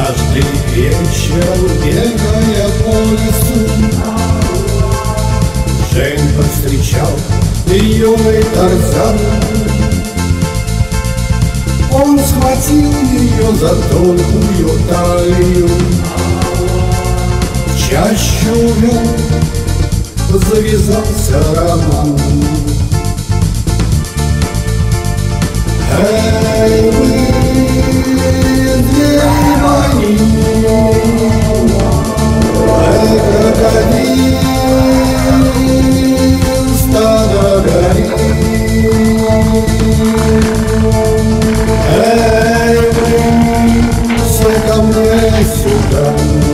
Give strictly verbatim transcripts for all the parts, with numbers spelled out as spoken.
Однажды вечером, бегая по лесу, Жень повстречал юный Тарзан. Он схватил ее за тонкую талию, в чащу увел, завязался роман. Эй, вы, звери мои, эй, крокодил, стадо гори. Эй, вы, все ко мне сюда.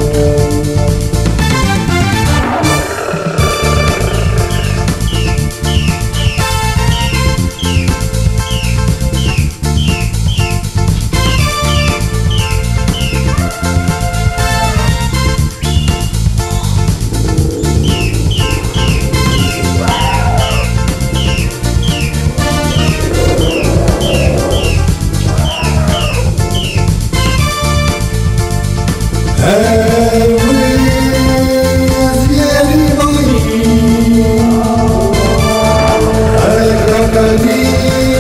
Эй, вы, звери мои, эй, крокодил,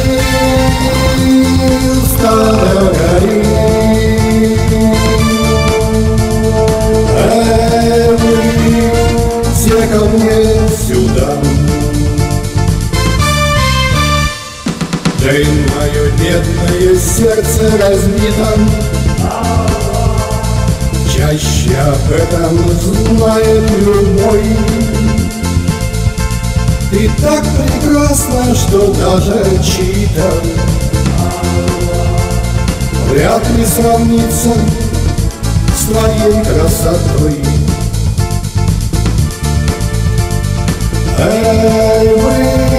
стадо гори. Эй, вы, все ко мне сюда. Джейн, мое бедное сердце разбито, чаще об этом знает любой. Ты так прекрасна, что даже чьи-то вряд ли сравнится с твоей красотой. Эй, вы,